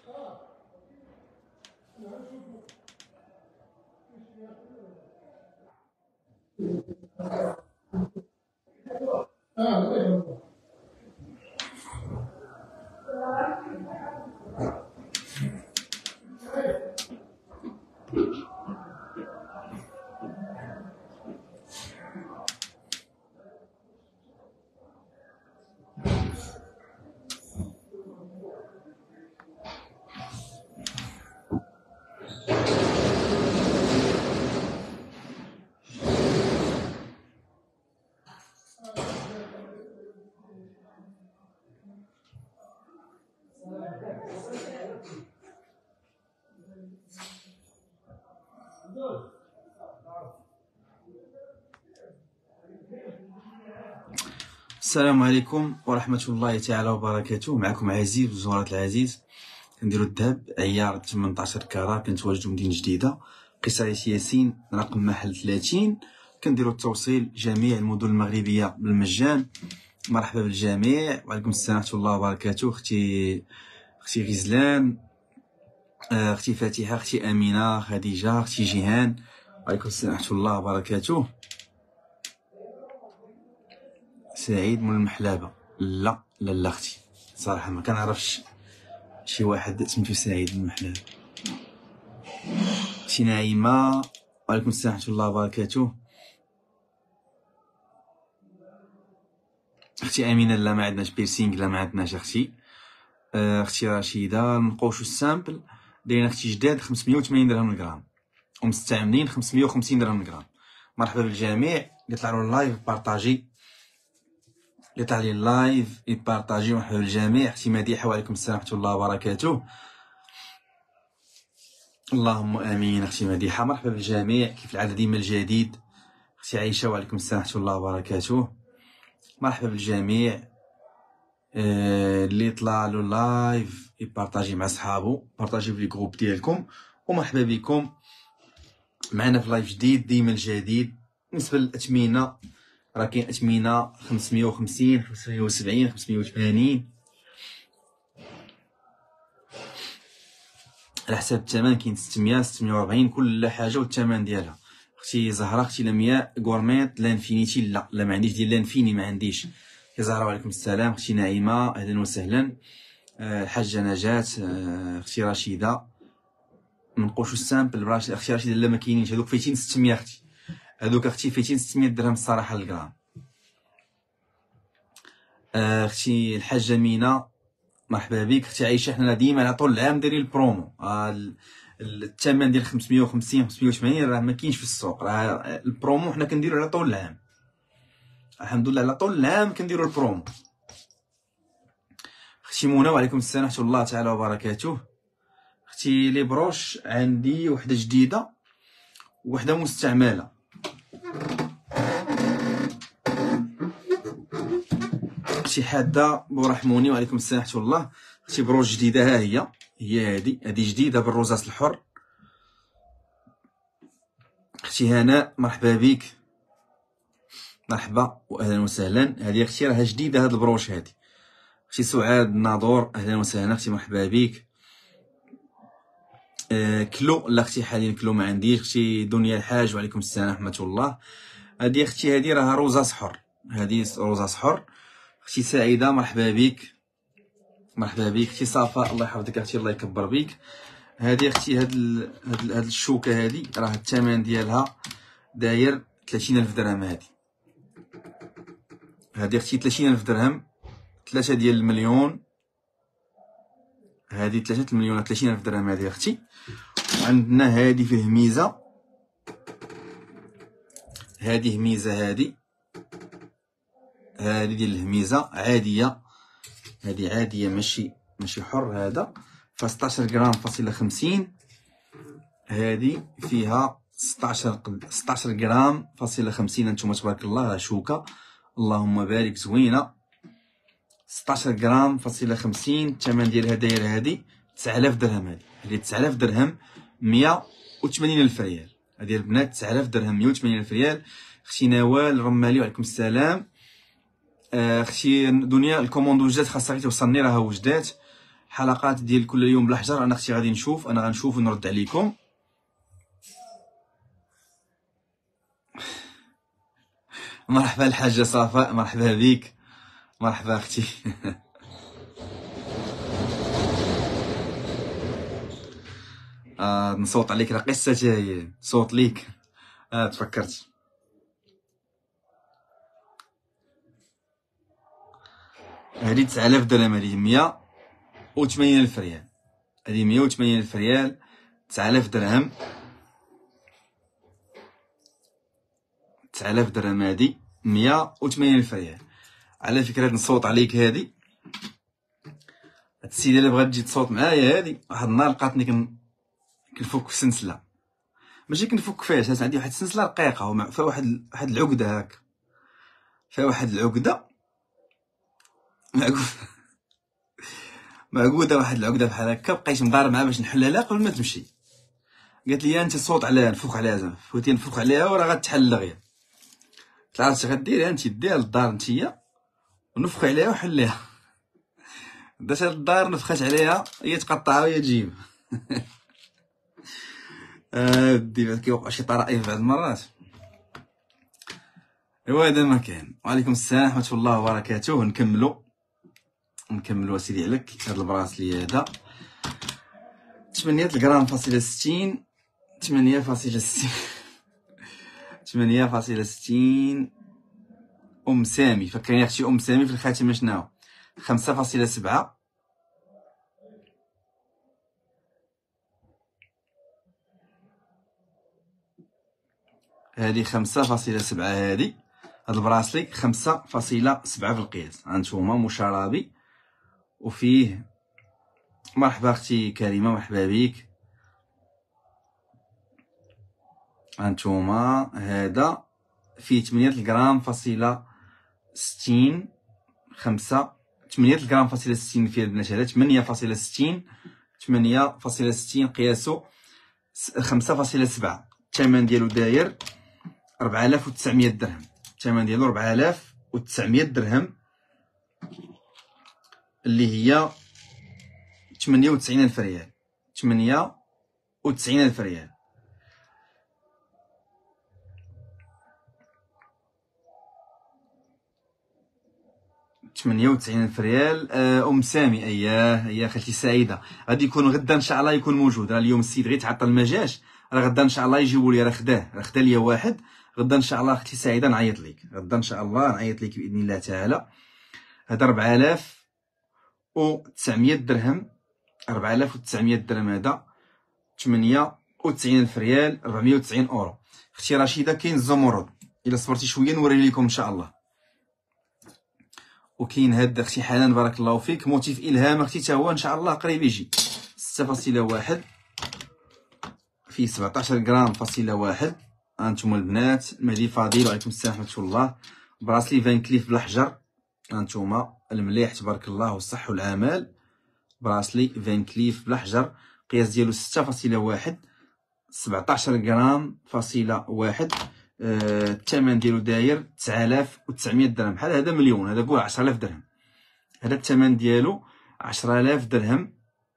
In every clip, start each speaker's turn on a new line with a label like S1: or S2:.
S1: السلام عليكم ورحمة الله تعالى وبركاته. معكم عزيز وزهرة العزيز، كنديرو الذهب عيار 18 كارا. كنتواجدو مدينة جديدة، قصرية ياسين، رقم محل 30. كنديرو التوصيل جميع المدن المغربية بالمجان. مرحبا بالجميع وعليكم السلام ورحمة الله وبركاته. اختي غزلان، اختي فاتحة، اختي أمينة، خديجة، اختي جيهان، وعليكم السلام ورحمة الله وبركاته. سعيد من المحلابة. لا اختي صراحه ما كنعرفش شي واحد سميتو سعيد من المحلابة. اختي نعيمه، وعليكم السلام ورحمه الله وبركاته. اختي امينه، لا ما عندناش بيرسينغ، لا ما عندناش اختي. اختي رشيده، نقوشو السامبل دايرين اختي جداد 580 درهم الغرام، ومستعملين 550 درهم الغرام. مرحبا بالجميع. يطلع له اللايف بارطاجي، يطلع لي اللايف يبارطاجي. مرحبا بالجميع. اختي مديحه، وعليكم السلام ورحمه الله وبركاته. اللهم امين. اختي مديحه مرحبا بالجميع، كيف العاده ديما الجديد. اختي عائشه، وعليكم السلام ورحمه الله وبركاته. مرحبا بالجميع. اللي طلع له لايف يبارطاجي مع صحابو، بارطاجيو في الجروب ديالكم. ومرحبا بكم معنا في لايف جديد ديما الجديد. بالنسبه للاثمنه، راه كاين اثمنه 550 570 580 على حساب الثمن. كاين 600 640 كل حاجه والثمن ديالها. اختي زهره، اختي لمياء، غورميت، لانفينيتي. لا ما عنديش ديال لانفيني، ما عنديش. يا زهره وعليكم السلام. اختي نعيمه، اهلا وسهلا. الحاجه نجاة، اختي رشيده. منقوشو السامبل براش. اختي رشيده لا ما كاينينش هذوك، فايتين 600 اختي. هذوك اختي فايتين 600 درهم الصراحه للغرام. اختي الحاجه مينا، مرحبا بك. اختي عايشه، حنا ديما على طول العام دايرين البرومو. الثمن ديال 550 580 راه ما كاينش في السوق. راه البرومو حنا كنديرو على طول العام، الحمد لله على طول العام كنديرو البرومو. اختي منى، وعليكم السلام ورحمه الله تعالى وبركاته. اختي لي بروش عندي وحده جديده وحده مستعمله. اختي حاده بورحموني، وعليكم السلام ورحمه الله. اختي بروش جديده، ها هي هذه جديده بالروزاس الحر. اختي هناء، مرحبا بك، مرحبا واهلا وسهلا. هذه اختي راها جديده هاد البروش هذه. اختي سعاد ناظور، اهلا وسهلا اختي، مرحبا بك. كلو، لا اختي حاليا كلو ما عنديش. اختي دنيا الحاج، وعليكم السلام ورحمه الله. هذه اختي هذه راها روزاس حر، هذه روزاس حر. اختي سعيده، مرحبا بك، مرحبا بك. اختي صفاء، الله يحفظك اختي، الله يكبر بك. هذه اختي هاد الشوكه هذه راه الثمن ديالها داير 30000 درهم. هذه اختي 30000 درهم، 3 ديال المليون. هذه 3 المليون 30000 درهم هذه اختي. عندنا هذه فيه ميزه، هذه ميزه، هذه ديال الهميزه عاديه، هذه عاديه ماشي حر. هذا ف 16 غرام فاصله 50. هذه فيها 16 غرام فاصله 50. انتم تبارك الله شوكه، اللهم بارك، زوينه. 16 غرام فاصله 50. الثمن ديالها داير هذه 9000 درهم. هذه 9000 درهم 180000 ريال. هذه البنات 9000 درهم 180000 ريال. اختي نوال رمالي، وعليكم السلام. اختي دنيا، الكوموندو جات، خاصها غير توصلني، راها وجدات. حلقات ديال كل يوم بالحجر. انا اختي غادي نشوف، انا غنشوف ونرد عليكم. مرحبا الحاجه صفاء، مرحبا بك، مرحبا اختي. نصوت عليك راه قصه هي صوت ليك. تفكرت. هادي 9000 درهم، هادي 180,000 ريال، هادي 180,000 ريال، 9000 درهم، 9000 درهم، هادي 180,000 ريال. على فكرة نصوت عليك هادي، هاد السيدة اللي بغات تجي تصوت معايا هادي، واحد النهار لقاتني كنفك في سلسلة، ماشي كنفك فيها، عندي واحد السلسلة رقيقة وفيها واحد العقدة هاك، فيها واحد العقدة معقودة واحد العقدة بحال هكا. بقيت مضارب معاها باش نحلها لها قبل ما تمشي. قالت لي انت صوت عليها، نفوك عليها زعما، فوتي نفوك عليها وراه غتحل دغيا. قلت لها اش غديري انت، ديها للدار نتيا ونفخ عليها وحليها. داتها للدار، نفخات عليها، هي تقطعها وهي تجيب. ودي كيوقع شي طرائف بعض المرات. ايوا هذا ما كان. وعليكم السلام ورحمه الله وبركاته. نكملوا اسيدي عليك. هذا البراسلي هذا 8 غرام فاصلة 60، 8.60 8.60. ام سامي، فكرني اختي ام سامي في الخاتمه شناهو 5.7. هذه 5.7. هذه هاد البراسلي 5.7 في القياس. هانتوما مشربي وفيه. مرحبا اختي كريمه، مرحبا بك. هانتوما هذا فيه 8 غرام فاصلة 60. 8 غرام فاصلة 60 فيه البنات. هذا 8.60، 8.60 قياسو 5.7. الثمن ديالو داير 4900 درهم. الثمن ديالو 4900 درهم، اللي هي 98,000 ريال. 98,000 ريال. ام سامي. اياه خالتي سعيده. غادي يكون غدا ان شاء الله يكون موجود. راه اليوم السيد غير تعطل ما جاش، راه غدا ان شاء الله يجيبوا لي. راه خدا ليا واحد. غدا ان شاء الله اختي سعيده نعيط لك. غدا ان شاء الله نعيط لك باذن الله تعالى. هذا 4900 درهم. 4900 درهم. هذا 98,000 ريال، 490 اورو. اختي رشيده كاين الزمرد، الا صبرتي شويه نوري لكم ان شاء الله. وكاين هاد اختي حنان بارك الله فيك، موتيف الهام اختي تا هو ان شاء الله قريب يجي. 6.1 فيه 17 غرام فاصلة 1. هانتوما البنات. مهدي فضيل وعليكم السلام ورحمه الله. براسلي فان كليف بالحجر. هانتوما المليح تبارك الله والصح والعمال. براسلي فان كليف بالحجر، قياس ديالو 6.1، 17 غرام فاصلة 1. الثمن ديالو داير 9900 درهم. بحال هذا مليون، هذا قول 10,000 درهم. هذا الثمن ديالو 10,000 درهم.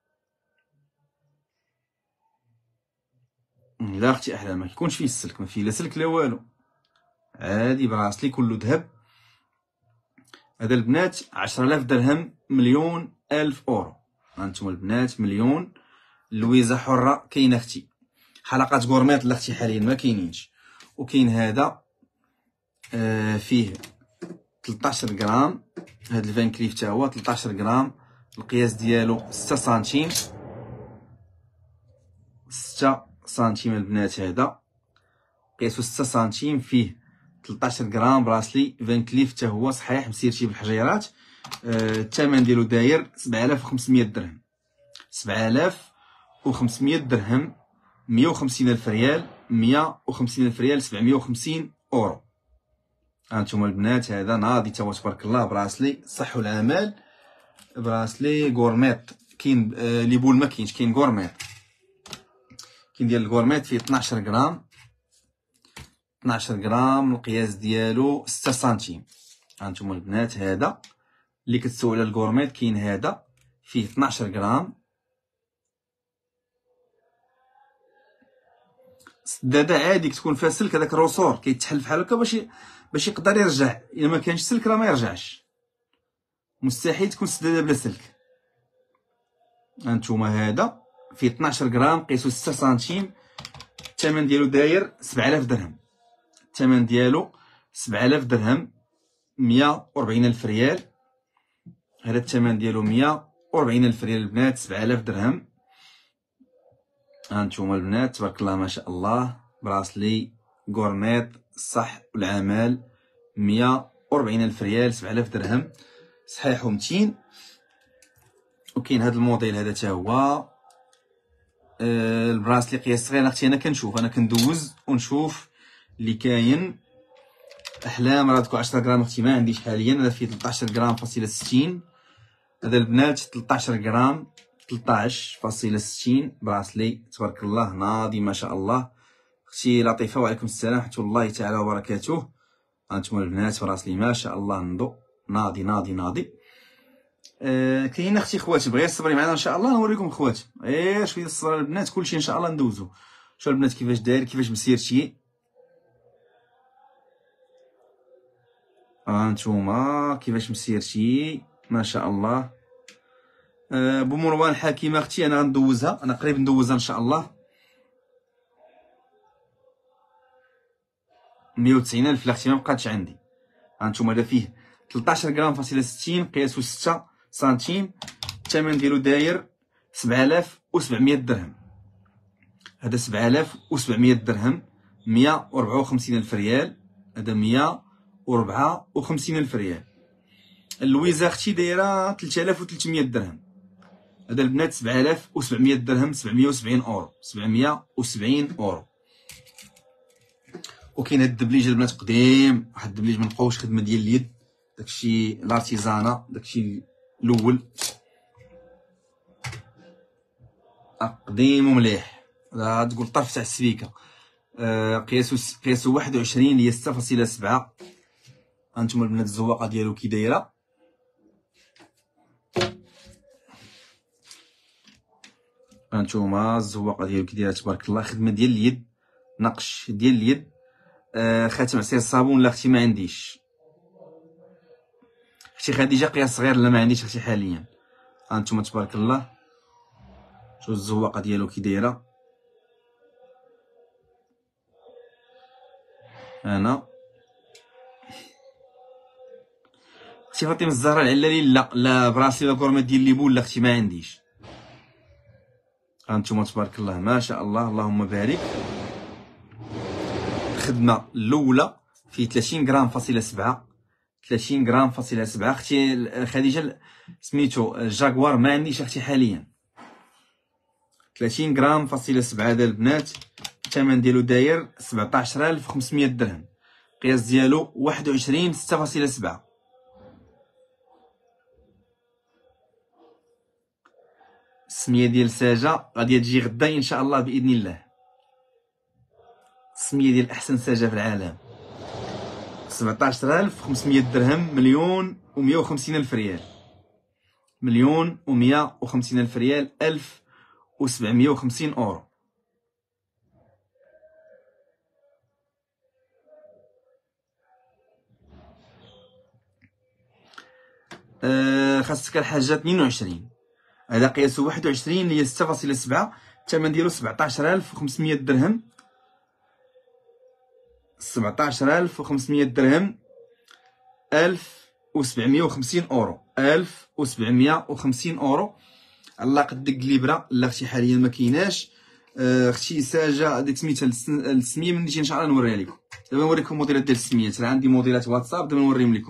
S1: لا اختي احلام ما كيكونش فيه السلك، ما فيه لا سلك لا والو، عادي براسلي كله ذهب. هذا البنات 10,000 درهم، مليون ألف اورو. هانتوما البنات مليون. اللويزه حره كاينه اختي. حلقات غورميط لا اختي حاليا ما كاينينش. وكاين هذا فيه 13 غرام. هاد الفان كليف تا هو 13 غرام. القياس ديالو 6 سنتيم. 6 سنتيم البنات. هذا قياسو 6 سنتيم، فيه 13 غرام. براسلي فان كليف تا هو صحيح مسيرتي بالحجيرات. الثمن ديالو داير 7500 درهم. 7500 درهم، 150,000 ريال. 150,000 ريال، 750 اورو. هانتوما البنات هذا ناضي تا هو تبارك الله. براسلي صح والعمال. براسلي غورميط. كاين لي بول ما كاينش، كاين غورميط. كاين ديال الغورميط فيه 12 غرام. 12 غرام. القياس ديالو 6 سنتيم. هانتوما البنات هذا اللي كتسول على الغورميط. كاين هذا فيه 12 غرام. السداده عادي كتكون فيها سلك، هذاك الروسور كيتحل بحال هكا باش يقدر يرجع. الا ما كانش سلك راه ما يرجعش، مستحيل تكون السداده بلا سلك. هانتوما هذا فيه 12 غرام، قيسو 6 سنتيم، الثمن ديالو داير 7000 درهم. الثمن ديالو 7000 درهم، 140000 ريال. هذا الثمن ديالو 140000 ريال البنات، 7000 درهم. هانتوما البنات تبارك الله ما شاء الله، براسلي غورميط الصح والعمل، 140000 ريال، 7000 درهم صحيح و200. وكاين هذا الموديل هذا حتى هو البراسلي قياس صغير. اختي انا كنشوف، انا كندوز ونشوف اللي كاين. احلام راه ديكو 10 غرام اختي ما عنديش حاليا، هذا فيه 13 غرام فاصله 60. هذا البنات 13 غرام 13.60 براسلي تبارك الله ناضي ما شاء الله. اختي لطيفه وعليكم السلام ورحمه الله تعالى وبركاته. هانتوما البنات براسلي ما شاء الله ناضي ناضي ناضي. كاين اختي خوات بغي صبري معنا ان شاء الله نوريكم خوات، شويه الصبر البنات، كلشي ان شاء الله ندوزو. شوف البنات كيفاش داير، كيفاش مسيرتي. هانتوما كيفاش مسيرتي ما شاء الله. بمروان الحكيمه اختي انا غندوزها، انا قريب ندوزها ان شاء الله. 190000 اختي ما بقاتش عندي. هانتوما هذا فيه 13 غرام فاصله 60، قياسو 6 سنتيم، الثمن ديالو داير 7700 درهم. هذا 7700 درهم، 154000 ريال. هذا 154000 ريال. اللويزه اختي دايره 3300 درهم. هذا البنات 7700 درهم، 770 اورو، 770 اورو. وكاين هاد الدبليج البنات قديم، واحد الدبليج منقوش، خدمه ديال اليد، داكشي لارتيزانا، داكشي الاول قديم ومليح. هذا تقول طرف تاع السبيكه. قياسو 21 اللي هي 6.7. هانتوما البنات الزواقه ديالو كي دايره. هانتوما الزواقه ديالو كي دايره تبارك الله، خدمه ديال اليد، نقش ديال اليد. خاتم عصير الصابون لا اختي ما عنديش. اختي خديجه قياس صغير لا ما عنديش اختي حاليا. هانتوما تبارك الله شوف الزواقه ديالو كي دايره. انا اختي فاطمه الزهراء العلالي لا براسي لا كورمات ديال ليبول لا اختي ما عنديش. هانتوما تبارك الله ما شاء الله اللهم بارك. الخدمه الاولى في 30 غرام فاصله 7، 30 غرام فاصله 7. اختي خديجه سميتو الجاكوار ما عنديش اختي حاليا. 30 غرام فاصله 7 هذا البنات، الثمن ديالو داير 17500 درهم، قياس ديالو 21 6.7. السميه ديال ساجه غادي تجي غدا ان شاء الله باذن الله. السميه ديال احسن ساجه في العالم 17500 درهم، 1,150,000 ريال، 1,150,000 ريال، 1750 اورو. خاصك الحاجه 22. هذا قياسو 21 اللي هي 6.7، الثمن ديالو 17500 درهم، 17500 درهم، 1750 اورو، 1750 اورو. الله قد الكليبره لا اختي حاليا ما كايناش. اختي ساجه ديك سميتها السميه من نجي ان شاء الله نوريها لكم. دابا نوريكم موديلات ديال السميات، راه عندي موديلات واتساب دابا نوريهم لكم.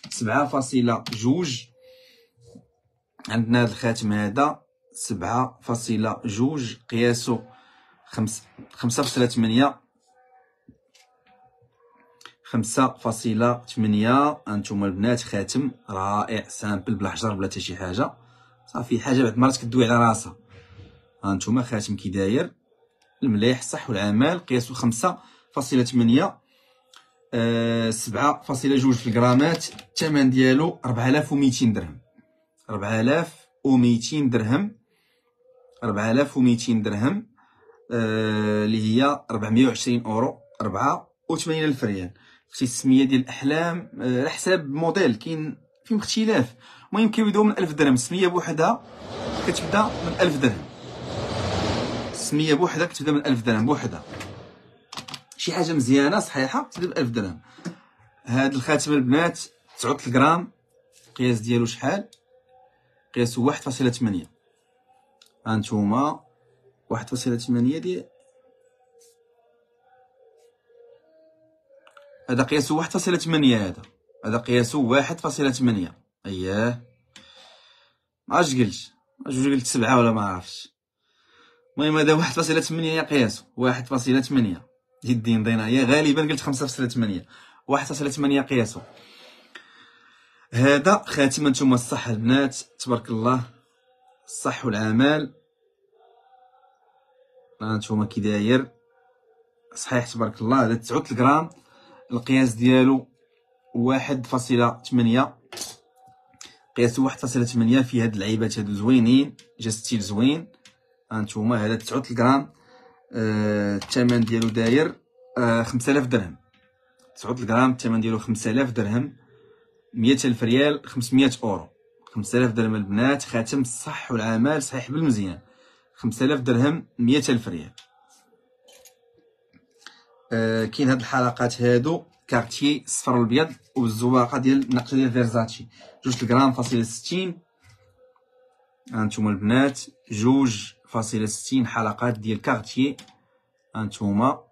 S1: 7.2 عندنا هذا الخاتم هذا 7.2 قياسو 5.8، 5.8. هانتوما البنات خاتم رائع سامبل بلا حجر بلا حتى شي حاجه، صافي حاجه بعد مرات كدوي على راسها. هانتوما خاتم كي داير المليح صح والعمال، قياسو 5.8، 7.2 في الغرامات، الثمن ديالو 4200 درهم، 4200 4200 درهم، 4200 درهم، اللي هي 420 اورو، 84 الف ريال. في السميه ديال الاحلام على حساب موديل، كاين فيهم اختلاف. المهم كيبداو من 1000 درهم. السميه بوحدها كتبدا من 1000 درهم، السميه بوحدها كتبدا من 1000 درهم بوحدها. شي حاجه مزيانه صحيحه تبدا ب 1000 درهم. هاد الخاتم البنات 9 غرام، القياس ديالو شحال؟ قياسو 1.8. هانتوما 1.8 ديال هذا قياسو 1.8. هذا قياسو 1.8. اييه اش قلت 7 ولا ما عرفتش. المهم هذا 1.8 قياسو 1.8. جدي نضينا هي غالبا قلت 5.8. 1.8 قياسو. هذا خاتم نتوما الصح البنات تبارك الله، الصح والعمال. هانتوما كي داير صحيح تبارك الله. هذا 9 غرام، القياس ديالو 1.8، قياسو 1.8. فيه هاد اللعيبات هادو زوينين، جا ستيل زوين. هانتوما هذا 9 غرام، الثمن ديالو داير 5000 درهم. 9 غرام الثمن ديالو 5000 درهم، 100,000 ريال، 500 اورو. 5000 درهم البنات، خاتم الصح والعمال صحيح بالمزيان. 5000 درهم، 100,000 ريال. كاين هاد الحلقات هادو كارتيي الصفر والابيض والزواقه ديال النقشه ديال فيرزاتشي 2 غرام فاصله 60. هانتوما البنات 2.60 حلقات ديال كارتيي. هانتوما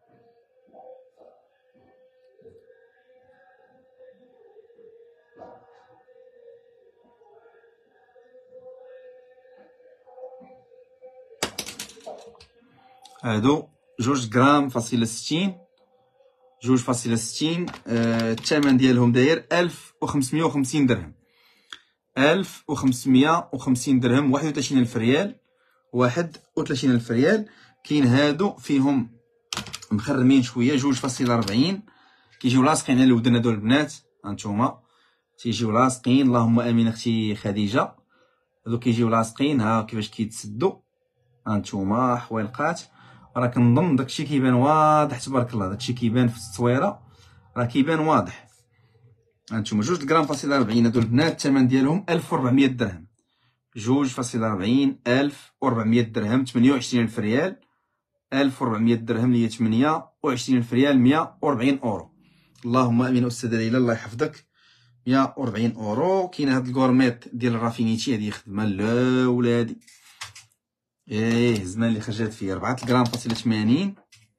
S1: هادو 2 غرام فاصله 60، 2.60. الثمن ديالهم داير 1550 درهم، 1550 درهم، 31,000 ريال، 31,000 ريال. كاين هادو فيهم مخرمين شويه 2.40، كيجيو لاصقين على الودن هادو البنات. هانتوما تيجيو لاصقين، اللهم امين اختي خديجه. هادو كيجيو لاصقين، ها كيفاش كيتسدوا. هانتوما حويلقات، راه كنظن داكشي كيبان واضح تبارك الله. داكشي كيبان في التصويره، راه كيبان واضح. هانتوما 2 غرام فاصله 40 هادو البنات الثمن ديالهم 1400 درهم. 2.40 1400 درهم، 28,000 ريال. 1400 درهم اللي هي 28,000 ريال، 140 اورو. اللهم امين استاذه ليلى الله يحفظك. 140 اورو. كاين هاد الكورميط ديال الرافينيتي، هذه خدمه لولادي. الزمان اللي خرجت فيه 4 غرام فاصله 80،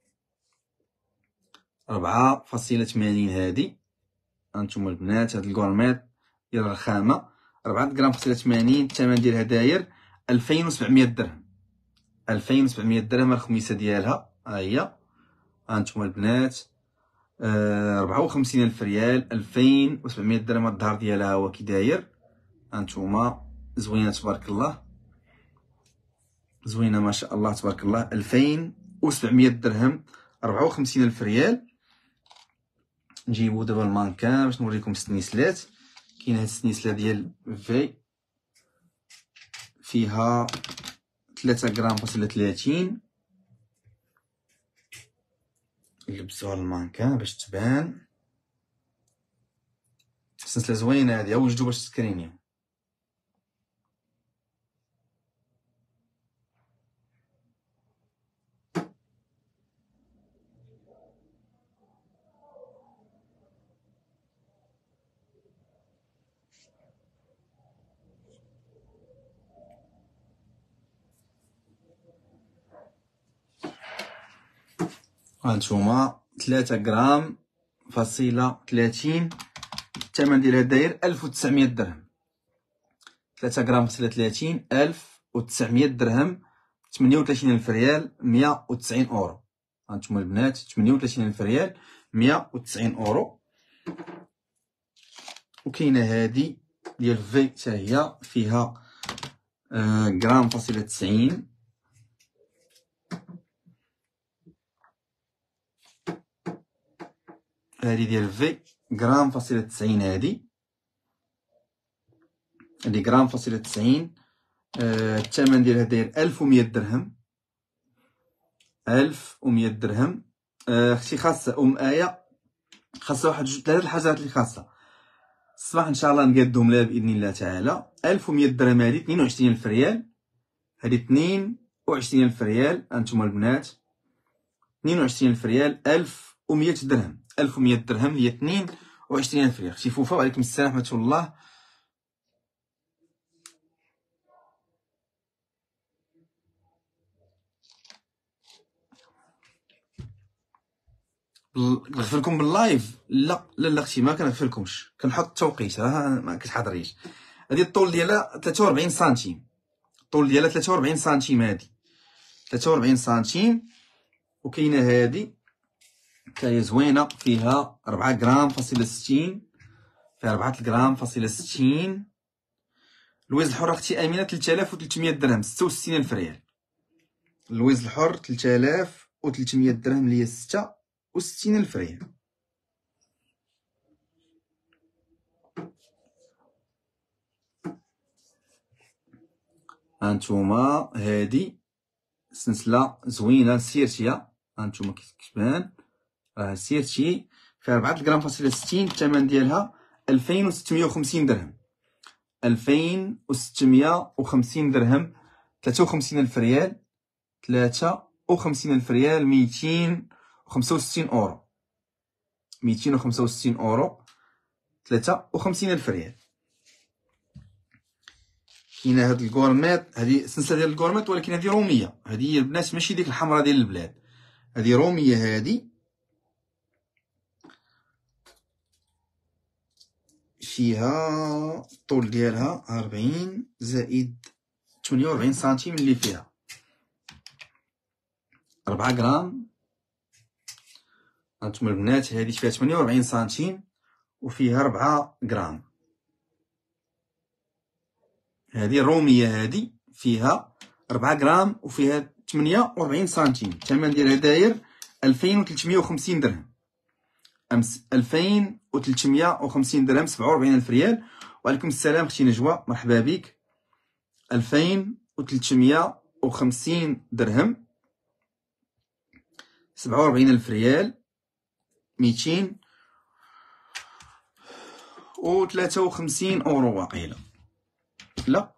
S1: 4.80 هادي. هانتوما البنات هاد الكورميط ديال الرخامه 4 غرام فاصله 80. الثمن ديالها داير 2700 درهم، 2700 درهم الخميسه ديالها ها هي. هانتوما البنات 54,000 ريال، 2700 درهم الظهر ديالها هو كي داير. هانتوما زوينه تبارك الله، زوينه ما شاء الله تبارك الله. 2700 درهم، 54,000 ريال. نجيبو دابا المانكان باش نوريكم السنيسلات. كاين هاد السنيسله ديال في فيها 3 غرام فاصله 30. نلبسوها المانكان باش تبان. السنسله زوينه هادي، وجدو باش تسكرينيو. هانتوما 3 غرام فاصله 30. الثمن ديالها داير 1900 درهم. 3 غرام فاصله 30، 1900 درهم، 38,000 ريال، 190 اورو. هانتوما البنات 38,000 ريال، 190 اورو. وكاينه هادي ديال في حتى هي فيها غرام فاصله 90. هادي ديال في غرام فاصله 90. هادي غرام فاصله 90. الثمن ديالها داير 1100 درهم. 1100 درهم. اختي خاصة آية، خاصة واحد جوج ثلاثة الحاجات اللي خاصة الصباح ان شاء الله نقادهم لها باذن الله تعالى. 1100 درهم هذه 22000 ريال، هذه 22000 ريال انتم البنات. 22000 ريال 1100 درهم. 1100 درهم هي 22000 ريال. اختي فوفا وعليكم السلام ورحمة الله. نغفلكم باللايف؟ لا لا لا اختي ما كنغفلكمش، كنحط التوقيت راه ما كتحضريش. هذه الطول ديالها 43 سنتيم. الطول ديالها 43 سنتيم. هذه 43 سنتيم. وكاينه هذه حتى هي زوينه، فيها 4 غرام فاصلة 60. فيها 4 غرام فاصلة 60. الوزن الحر اختي امينه 3300 درهم، 66000 ريال. الوزن الحر 3300 درهم اللي هي 66000 ريال. هانتوما هادي سلسله زوينه سيرتيا، هانتوما كتبان راه سيرتي. فيها 4 غرام فاصلة 60. الثمن ديالها 2650 درهم. 2650 درهم، 53000 ريال. 53000 ريال 265 اورو. 265 اورو، 53000 ريال. كاينه هاد الكورميط، هادي سلسله ديال الكورميط ولكن هادي روميه. هادي البنات ماشي ديك الحمراء ديال البلاد، هادي روميه. هادي فيها الطول ديالها 40 زائد 48 سنتيم اللي فيها 4 غرام. هانتوما البنات هادي فيها 48 سنتيم وفيها 4 غرام. هادي الروميه، هادي فيها 4 غرام وفيها 48 سنتيم. الثمن ديالها داير 2350 درهم. 2350 درهم، 47000 ريال. وعليكم السلام اختي نجوى، مرحبا بك. 2350 درهم، 47000 ريال، 253 اورو واقيلا. لا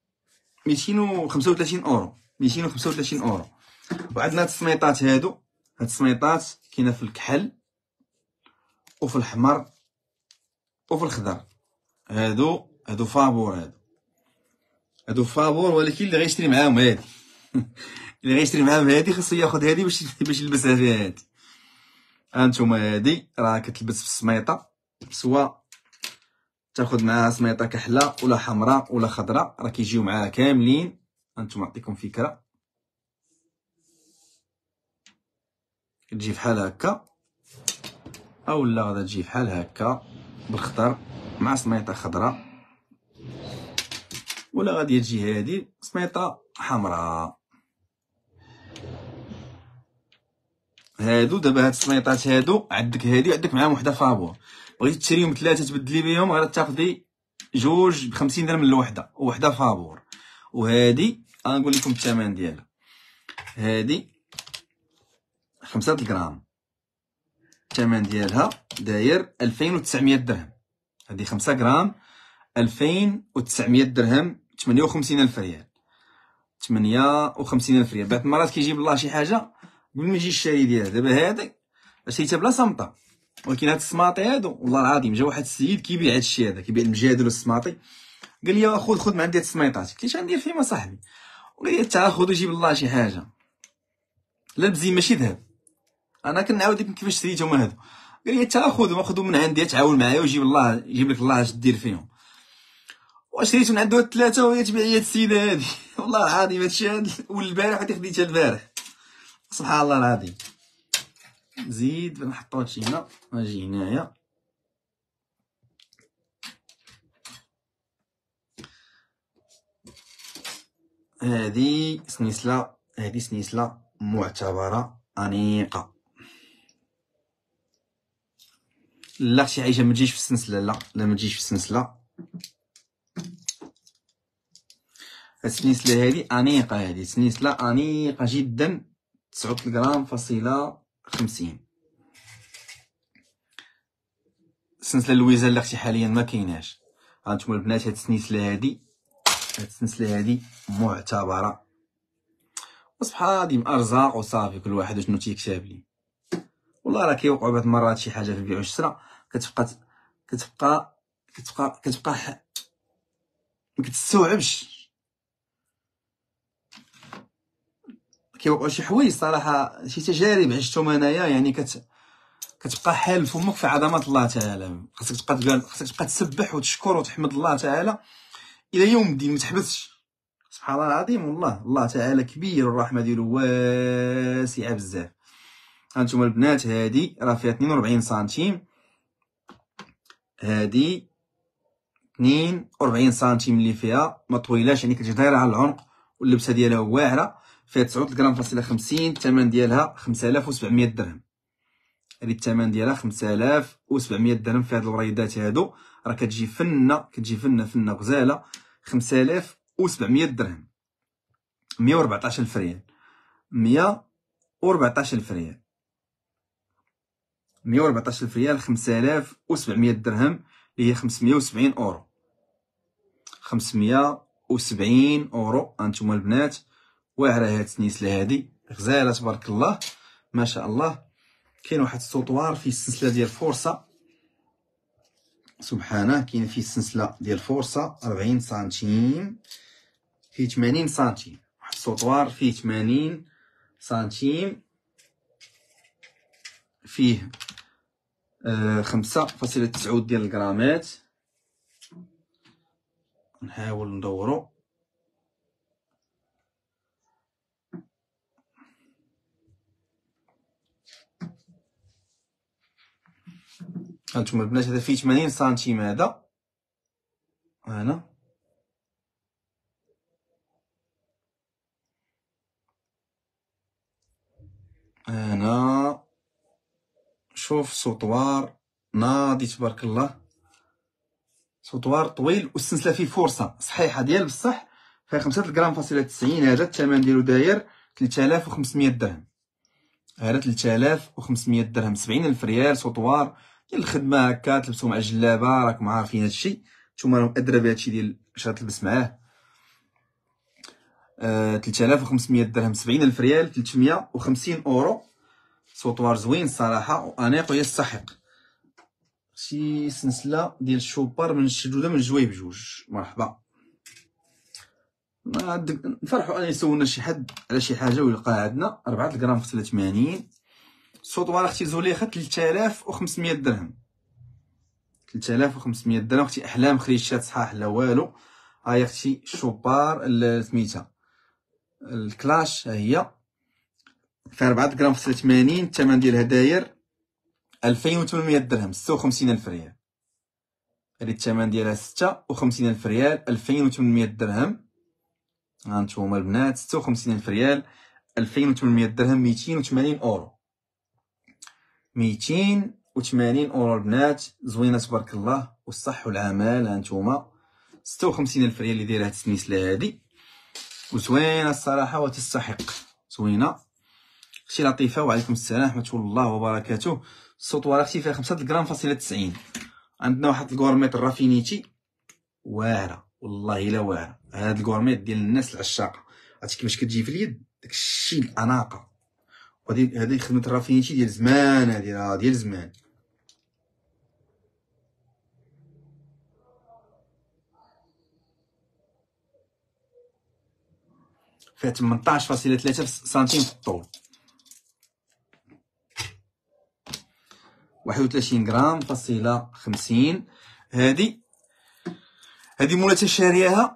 S1: 235 اورو. 235 اورو. وعندنا هاد السميطات هادو. هاد السميطات كاينه في الكحل وفي الحمر وفي الخضر. هادو فابور. هادو فابور، ولكن اللي غيشري معاهم هادي اللي غيشري معاهم هادي خاصو ياخد هادي باش يلبسها فيها هادي. هانتوما هادي راه كتلبس في السميطه، سواء تاخد معاها سميطه كحله ولا حمراء ولا خضراء، راه كيجيو معاها كاملين. هانتوما نعطيكم فكره، كتجي بحال هكا اولا غادا تجي بحال هكا بالخضر مع سميطه خضراء، ولا غادي تجي هادي سميطه حمراء. هادو دابا هاد السميطات هادو عندك هادي وعندك معاهم وحده فابور. بغيتي تشريهم ثلاثه تبدلي بهم غير تاخدي جوج ب50 درهم الوحده، وحده فابور. وهادي غنقول لكم الثمن ديالها. هادي 5 غرام، الثمن ديالها داير 2900 درهم. هادي 5 غرام 2900 درهم، 58000 ريال. 58000 ريال. بعض المرات كيجيب الله شي حاجه قبل ما يجي الشاري ديالها. دابا هادي شريتها بلا صمطه، ولكن هاد السماطي هادو والله العظيم جا واحد السيد كيبيع هاد الشيء هذا، كيبيع المجادل والسماطي. قال لي خذ من عندي هاد السميطات. قلت له اش غندير فيهم صاحبي؟ وقال لي تعال خذ وجيب الله شي حاجه. لا بزين ماشي ذهب، انا كنعاود لكم كيفاش شريتهم هادو. قال لي تعال خذهم من عندي، تعاون معايا وجيب الله يجيب لك الله اش دير فيهم. وشريت من عنده الثلاثه وهي تبيع لي هاد السيده هادي. والله العظيم هادشي هاد والبارح هادي خديتها البارح، سبحان الله العظيم. زيد نحطو هادشي هنا، نجي هنايا. هادي سنيسلة معتبرة أنيقة. لا شي عايشة ما تجيش في السنسلة، لا ما تجيش في السنسلة. السنيسله هذه انيقه، هذه سنيسله انيقه جدا، 9 غرام فاصله 50. السنسله اللويزه اللي اختي حاليا ما كايناش. هانتوما البنات هاد السنيسله هادي معتبره، وسبحان ديما ارزاق وصافي، كل واحد شنو تيكتاب ليه. والله راه كيوقعوا بعض المرات شي حاجه في البيع والشراء كتبقى ما كتستوعبش. كيوقعوا شي حوايج صراحه، شي تجارب عشتهم انايا، يعني كتبقى حال فمك في عظمه الله تعالى. خاصك تبقى تسبح وتشكر وتحمد الله تعالى الى يوم الدين، ما تحبسش. سبحان الله العظيم، والله الله تعالى كبير والرحمه ديالو واسعه بزاف. هانتوما البنات هادي راه فيها 42 سنتيم، هادي 42 سنتيم اللي فيها ما طويلاش، يعني كتجي دايره على العنق، واللبسه ديالها واعره. فيها 9 غرام فاصله 50. الثمن ديالها 5700 درهم. هذه الثمن ديالها 5700 درهم في هاد الوريدات هادو. راه كتجي فنه غزاله. 5700 درهم، 114 الف ريال، 114 الف ريال، 114 الف ريال، 5700 درهم، اللي هي 570 اورو. 570 اورو. هانتوما البنات واعره هاد السنيسله هادي، غزاله تبارك الله ما شاء الله. كاين واحد السطوار فيه السلسله ديال فرصه، سبحانه. كاين فيه السلسله ديال فرصه 40 سنتيم، فيه 80 سنتيم. واحد السطوار فيه 80 سنتيم، فيه 5.9 ديال الغرامات. نحاول ندورو. هانتوما البنات هذا فيه 80 سنتيم. هذا انا شوف سطوار ناضي تبارك الله، سطوار طويل، والسلسله فيه فرصه صحيحه ديال بصح، فيها 5 غرام فاصله 90. هذا الثمن ديالو داير 3500 درهم. هذا 3500 درهم، 70 الف ريال. سطوار ديال الخدمه هكا تلبسو مع الجلابه، راكم عارفين هادشي، نتوما راكم ادرى بهادشي ديال اش غتلبس معاه. 3500 درهم، 70 الف ريال، 350 اورو. سطوار زوين صراحه وانيق ويستحق. شي سلسله ديال الشوبر من الشدوده من جويه بجوج. مرحبا، نفرحوا ان يسولنا شي حد على شي حاجه ويلقاها عندنا. 4 غرام فاصله 80. السطوار اختي زوليخه 3500 درهم، 3500 درهم اختي. احلام خريشات صحاح لا والو. هاي اختي الشوبار سميتها الكلاش، ها هي فيها 4 غرام فاصله 80. الثمن ديالها داير 2800 درهم، 56 الف ريال. هذه الثمن ديالها 56 الف ريال، 2800 درهم. هانتوما البنات 56 الف ريال، 2800 درهم، 280 اورو. 280 اورو البنات، زوينه تبارك الله والصح والعمال. هانتوما 56 الف ريال اللي دايره هاد السنيسله هادي، وزوينه الصراحه وتستحق. زوينه. اختي لطيفه، وعليكم السلام ورحمه الله وبركاته. السطوار اختي فيها 5 غرام فاصله 90. عندنا واحد الكورميت الرافينيتي واعره، والله الا واعره. هاد الكورميت ديال الناس العشاقه، عرفتي كيفاش كتجي في اليد داكشي الاناقه. هذه خدمه الرافينيتي ديال زمان، هذه راه ديال زمان. فيها 18.3 سنتيم في الطول، 31 غرام فاصله 50. هذه مولاتها شارياها،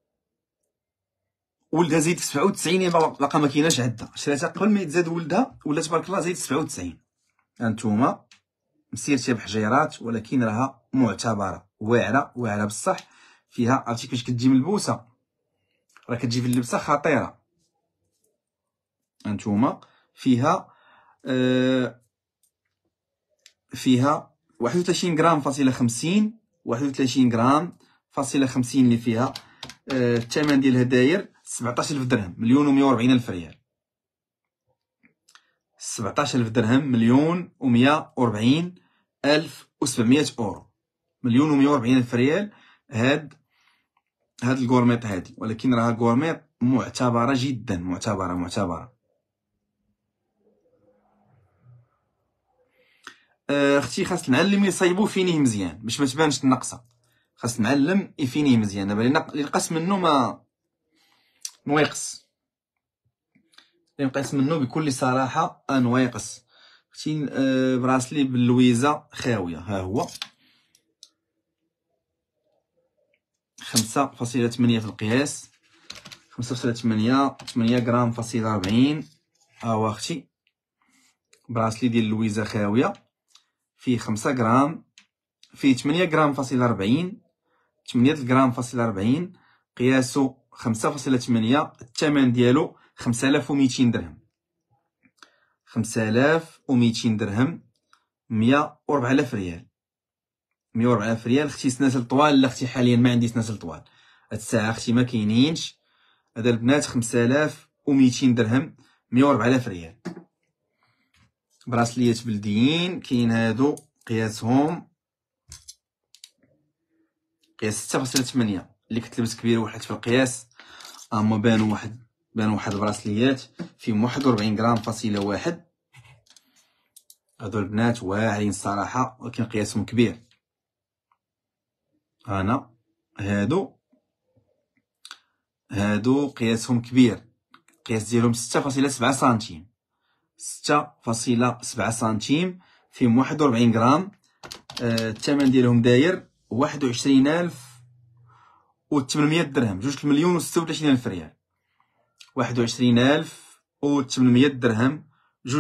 S1: ولدها زايد 97، باقا ما كايناش عندها. شريتها قبل ما يتزاد ولدها، ولا تبارك الله زايد 97. هانتوما مسيرتها بحجيرات، ولكن راها معتبره، واعره بصح. فيها عرفتي كيفاش كتجي ملبوسه، راه كتجي في اللبسه خطيره. هانتوما فيها فيها 31 غرام فاصله 50، 31 غرام فاصله 50 اللي فيها الثمن ديالها داير 17000 درهم، 1,140,000 ريال. 17000 درهم، 1,140,700 اورو، 1,140,000 ريال. هاد الكورميط هادي، ولكن راها كورميط معتبرة جدا، معتبرة. اختي خاص المعلم يصايبو فينيه مزيان باش ما تبانش النقصه. خاص المعلم يفينيه مزيان. دابا اللي نقص منه ما يقص، اللي نقص منه بكل صراحه يقص. اختي براسلي باللويزه خاويه، ها هو 5.8 في القياس، 5.8 8 غرام فاصل 40. ها هو اختي براسلي ديال اللويزه خاويه، فيه 5 غرام، فيه 8 غرام فاصل 40، 8 غرام فاصل 40، قياسو 5.8. الثمن ديالو 5200 درهم، 5200 درهم، 104,000 ريال، 104,000 ريال. اختي سناسل طوال؟ لا اختي حاليا ما عندي سناسل طوال هاد الساعه اختي، ما كاينينش. هذا البنات 5200 درهم، 104,000 ريال. براسليات بلديين كاين هادو قياسهم قياس 6.8. اللي كنت لبس كبير واحد في القياس، هما بانوا واحد براسليات فيهم 41 غرام فاصله 1. هادو البنات واعرين الصراحه، ولكن قياسهم كبير. انا هادو قياسهم كبير، القياس ديالهم 6.7 سنتيم، 6.7 سنتيم، فيهم 41 غرام. الثمن ديالهم داير 21,800 درهم، 2,036,000 ريال. 21,800 درهم،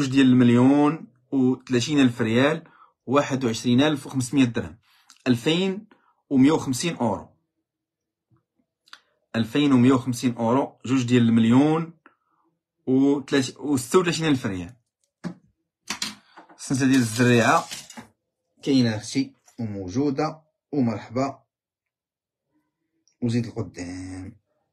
S1: 2,030,000 ريال، 21,500 درهم، 2,150 اورو، 2,150 اورو، 2,036,000 ريال. السلسله ديال الزريعه كاينه اختي وموجوده، ومرحبا، وزيد القدام.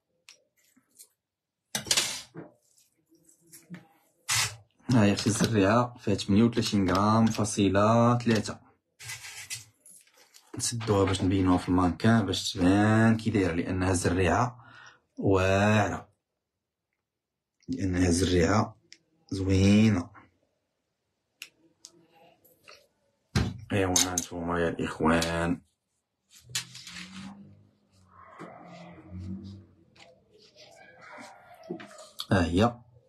S1: هاهي اختي الزريعه فيها 38 غرام فاصله 3. نسدوها باش نبينوها في المانكان باش تبان كي دايره، لانها زريعه واعره، لانها زريعه زوينه. ايوا هانتوما يا الاخوان، ها هي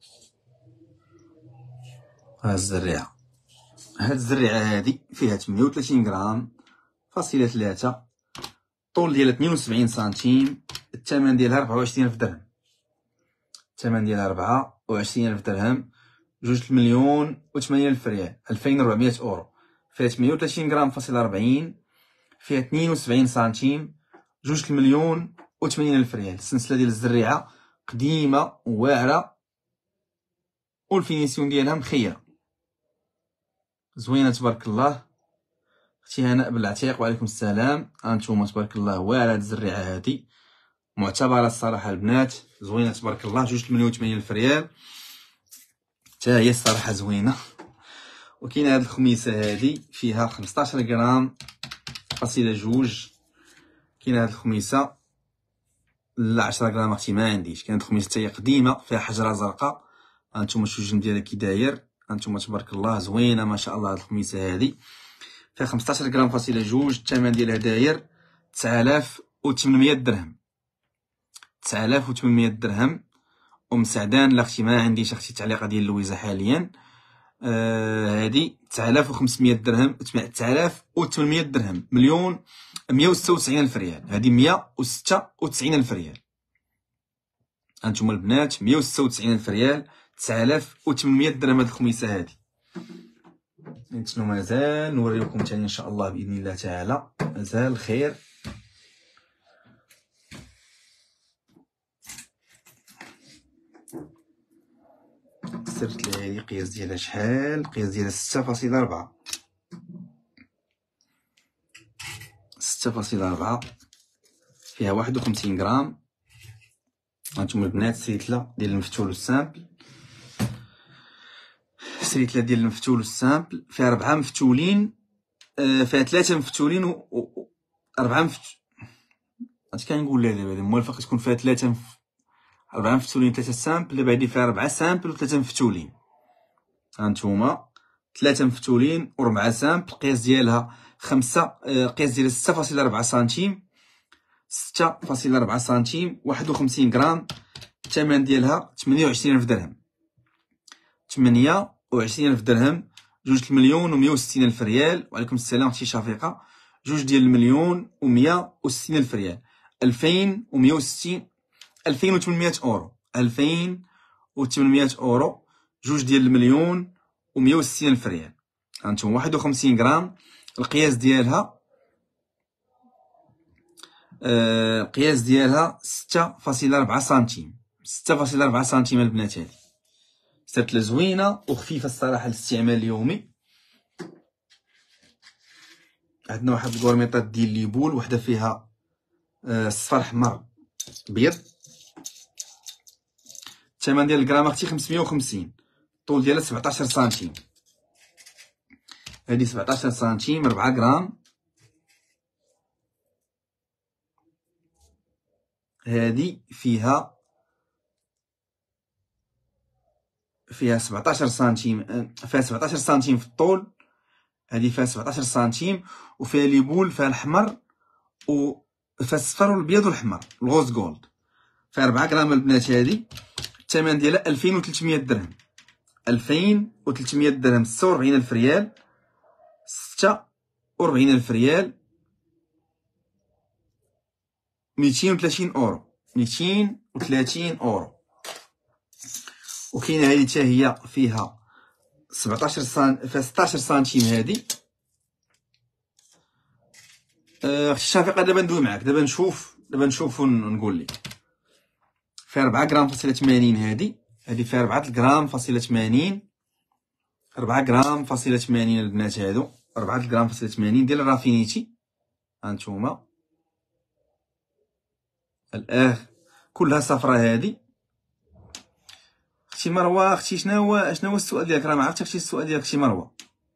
S1: الزريعه. هاد الزريعه هادي فيها 38 غرام فاصله 3، الطول ديالها 72 سنتيم، الثمن ديالها 24,000 درهم، الثمن ديالها 24,000 درهم، 2,080,000 ريال، 2,400 اورو. فيها 38 غرام فاصل 40، فيها 72 سنتيم، 2,080,000 ريال. السلسله ديال الزريعه قديمه وواعره، والفينيسيون ديالها مخيره زوينه تبارك الله. اختي هناء بالعتيق، وعليكم السلام. هانتوما تبارك الله واعره هاد الزريعه هادي، معتبره الصراحه البنات، زوينه تبارك الله، 2,080,000 ريال، حتى هي الصراحه زوينه. وكاين هاد الخميسه هادي فيها 15 غرام فاصله 2. كاين هاد الخميسه لا 10 غرام اختي ما عنديش. كانت خميسه حتى هي قديمه فيها حجره زرقاء. هانتوما شوفوا الجلد ديالها كي داير، هانتوما تبارك الله زوينه ما شاء الله. هاد الخميسه هادي فيها 15 غرام فاصله 2، الثمن ديالها داير 9,800 درهم، 9,800 درهم. سعدان لا اختي ما عنديش اختي التعليقه ديال لويزه حاليا. هادي 9,500 درهم، 9,800 درهم، 1,196,000 ريال. هادي 196,000 ريال. هانتوما البنات 196,000 ريال، 9,800 درهم. هاد الخميسه هادي شنو مازال نوريكم تاني ان شاء الله باذن الله تعالى، مازال الخير. سرت لي هادي القياس ديالها شحال؟ القياس ديالها 6.4، 6.4، فيها 51 غرام هانتوما البنات السريتله ديال المفتول والسامبل. السريتله ديال المفتول والسامبل فيها 4 مفتولين، فيها 3 مفتولين و 4 مفتولين. اش كنقول لها دابا؟ موالفه كتكون فيها 4 مفتولين 3 سامبل. دابا هادي فيها 4 سامبل و 3 مفتولين. هانتوما 3 مفتولين و 4 سامبل. القياس ديالها 5، القياس ديالها 6.4 سنتيم، 6.4 سنتيم، 51 غرام. الثمن ديالها 28,000 درهم، 28,000 درهم. 2,160,000 ريال. وعليكم السلام اختي شفيقه. 2,160,000 ريال، 2,160، 2,800 اورو، 2,800 اورو. 2,160,000 ريال. هانتوما 51 غرام. القياس ديالها القياس ديالها 6.4 سنتيم، 6.4 سنتيم البنات. هادي سرتله زوينه وخفيفه الصراحه للاستعمال اليومي. عندنا واحد الكورميطات ديال ليبول، وحده فيها صفر احمر ابيض. الثمن ديال الغرام اختي 550. الطول ديالها 17 سنتيم. هادي 17 سنتيم، 4 غرام. هادي فيها 17 سنتيم، فيها 17 سنتيم في الطول. هادي فيها 17 سنتيم وفيها ليبول، فيها الاحمر وفيها الصفر والابيض والاحمر، الغوز جولد. فيها 4 غرام البنات. هادي الثمن ديالها 2,300 درهم، 2,300 درهم، 46,000 ريال، 46,000 ريال، 230 اورو، 230 اورو. وكاينه هادي حتى هي فيها 17 فيها 16 سنتيم. هادي اختي شفيقه دابا ندوي معاك، دابا نشوف ونقول لك. فيها 4 غرام فاصلة 80. هادي فيها 4 غرام فاصلة 80، 4 غرام فاصلة 80 البنات. هادو 4 غرام فاصلة 80 ديال الرافينيتي. هانتوما كلها صفرا. هادي اختي مروه، اختي شنو هو السؤال ديالك؟ راه ما عرفتش اختي السؤال ديالك اختي مروه.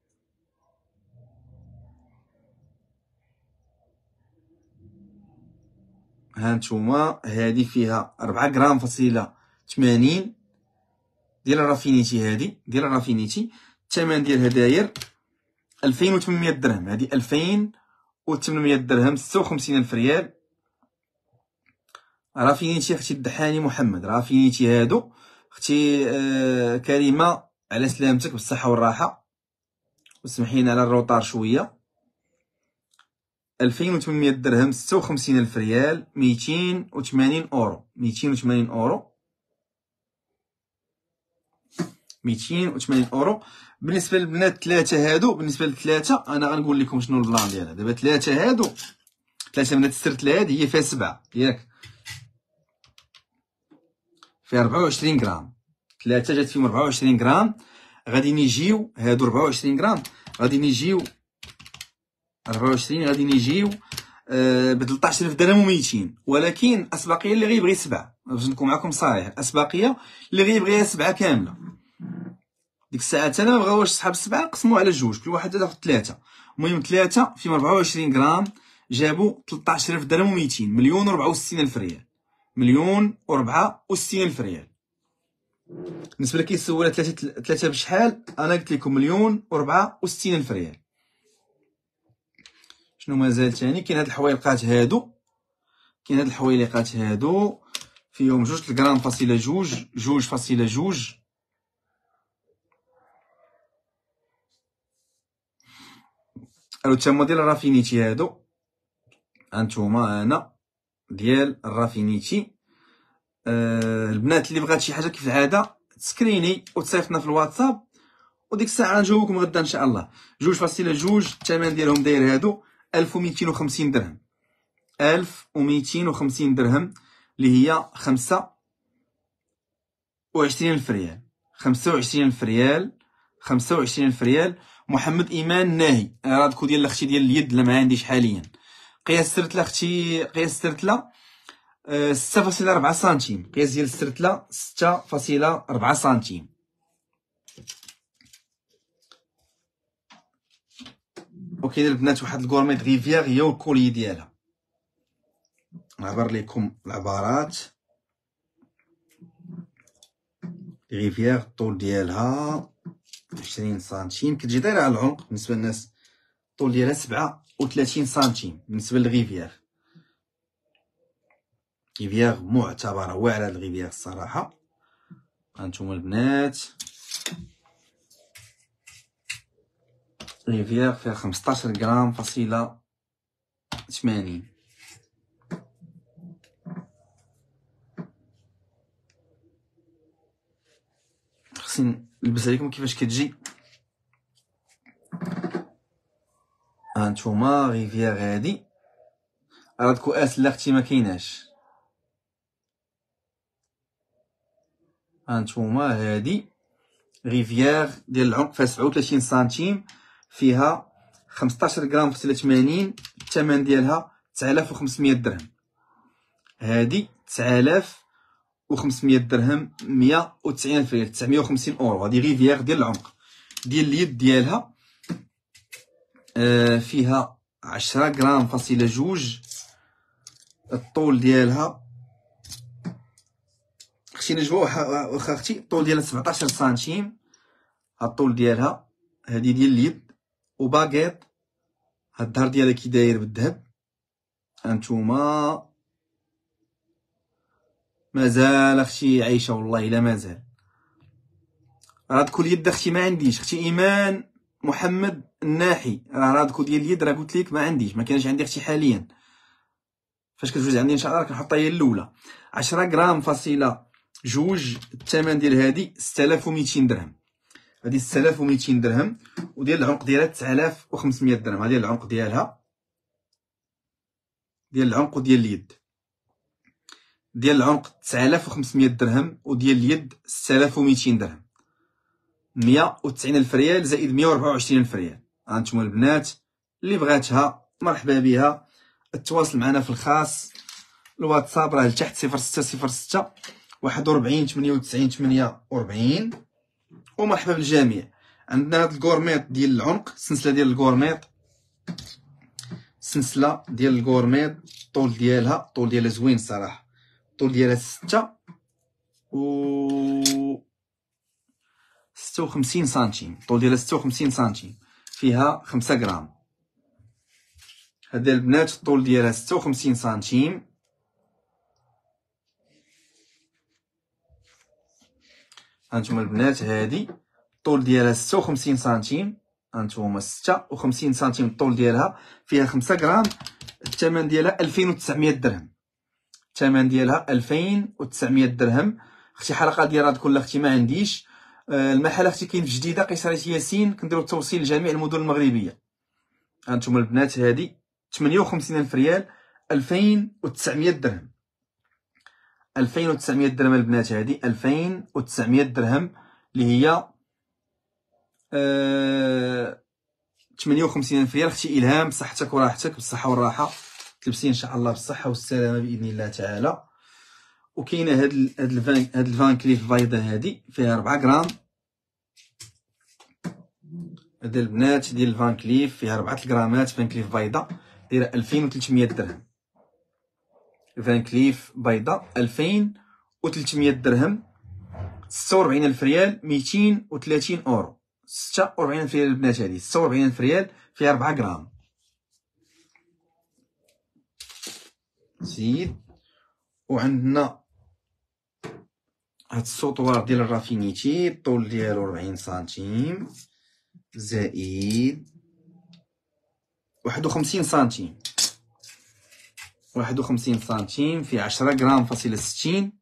S1: هانتوما هادي فيها 4 غرام فاصلة 80 ديال الرافينيتي. هادي ديال الرافينيتي. الثمن ديالها داير 2,800 درهم. هادي 2,800 درهم، 56,000 ريال. رافينيتي اختي الدحاني محمد. رافينيتي هادو اختي كريمه، على سلامتك بالصحه والراحه، وسمحينا على الروطار شويه. 2,800 درهم، 56,000 ريال، 280 اورو، 280 اورو، 280 اورو. بالنسبه للبنات 3 هادو، بالنسبه للثلاثه انا غنقول لكم شنو البلان ديالها. دابا 3 هادو، 3 بنات السرتله هادي هي فيها 7 ياك، فيها 24 غرام. 3 جات فيهم 24 غرام. غادي نجيو هادو 24 غرام، غادي نجيو 24، غادي نجيو ب 13,000 درهم و200. ولكن اسبقيه اللي غيبغي 7، باش نكون معكم صريح، الاسبقيه اللي غيبغيها 7 كامله. ديك الساعات انا ما بغاوش صحاب 7 نقسموا على جوج، كل واحد ياخذ 3. المهم 3 فيهم 24 غرام جابوا 13,000 درهم و200، 1,064,000 ريال، 1,064,000 ريال. بالنسبه لكي سولات 3 بشحال، انا قلت لكم 1,064,000 ريال. شنو مازال ثاني؟ كاين هاد الحويلقات هادو، فيهم 2 غرام فاصلة 2.2. الو تما ديال الرافينيتي هادو. هانتوما انا ديال الرافينيتي. البنات اللي بغات شي حاجه كيف العاده تسكريني وتصيفطنا في الواتساب، وديك الساعه غنجاوبكم غدا ان شاء الله. 2.2 الثمن ديالهم داير هادو 1250 درهم، 1250 درهم اللي هي 25,000 ريال، 25,000 ريال، 25,000 ريال. محمد ايمان ناهي، راه داكو ديال اختي ديال اليد اللي ما عنديش حاليا. قياس سرتله اختي، قياس سرتله 6.4 سنتيم. قياس ديال السرتله 6.4 سنتيم. وكاين البنات واحد الكورميط ريفيير هي والكولي ديالها. نعبر لكم العبارات. ريفيير الطول ديالها 20 سنتيم، كتجي دايره على العنق. بالنسبه للناس الطول ديالها 37 سنتيم بالنسبه للريفيير. ريفيير معتبره واعره الريفيير الصراحه. هانتوما البنات ريفيير فيها 15 غرام فاصله 80. خصني نلبس عليكم كيفاش كتجي. هانتوما ريفيير هادي راه الكؤاس لا اختي ما كايناش. هانتوما هادي ريفيير ديال العنق فيها 37 سنتيم، فيها 15 غرام فاصله 80. الثمن ديالها 9500 درهم. هادي 9500 درهم، 190 ريال، 950 اورو. هادي ريفيير ديال العنق. ديال اليد ديالها فيها 10 غرام فاصله 2. الطول ديالها خصني نجبو واخا اختي الطول ديالها 17 سنتيم. هاد الطول ديالها هادي ديال اليد. وباكيط هاد الظهر ديالها كي داير بالذهب. هانتوما مازال اختي عايشه والله الا مازال. راه هاد كل يد اختي ما عنديش. اختي ايمان محمد الناحي راه هاد كل ديال اليد راه قلت لك ما عنديش، ما كاينش عندي اختي حاليا. فاش كتجوز عندي ان شاء الله كنحطها هي الاولى. 10 غرام فاصله 2. الثمن ديال هادي 6200 درهم. هادي 6200 درهم. وديال العنق ديالها 9500 درهم. هادي العنق ديالها ديال العنق وديال اليد. ديال العنق 9500 درهم وديال اليد 6200 درهم. 190 الف ريال زائد 124 الف ريال. هانتوما البنات اللي بغاتها مرحبا بها. التواصل معنا في الخاص. الواتساب راه لتحت 0606 41 98 48. ومرحبا بالجميع. عندنا هاد الكورميط ديال العنق، السلسله ديال الكورميط، السلسله ديال الكورميط الطول ديالها زوين صراحه. الطول ديالها 56 سنتيم. الطول ديالها 56 سنتيم، فيها 5 غرام. هذا البنات الطول ديالها 56 سنتيم. هانتوما البنات هادي الطول ديالها 56 سنتيم. هانتوما 56 سنتيم الطول ديالها، فيها 5 غرام. الثمن ديالها 2900 درهم. الثمن ديالها 2900 درهم. اختي حلقه ديال هاد كل اختي ما عنديش. المحل اختي كاين في جديده قصريه ياسين، كنديروا التوصيل لجميع المدن المغربيه. هانتوما البنات هادي 58000 ريال، 2900 درهم. 2900 درهم البنات هادي 2900 درهم اللي هي 58000 ريال. اختي الهام بصحتك وراحتك، بالصحه والراحه، تلبسي ان شاء الله بالصحه والسلامه باذن الله تعالى. وكاينه هاد الفان كليف بيضاء هادي فيها 4 غرام. هاد البنات ديال الفان كليف فيها 4 غرامات. فان كليف بيضاء دايره 2300 درهم. فان كليف بيضاء 2300 درهم. 46000 ريال، 230 اورو. 46000 ريال البنات هادي 46000 ريال، فيها 4 غرام. زيد. وعندنا هاد السوطوار ديال الرافينيتي الطول ديالو 40 سنتيم زائد 51 سنتيم. 51 سنتيم، فيه 10 غرام فاصله 60.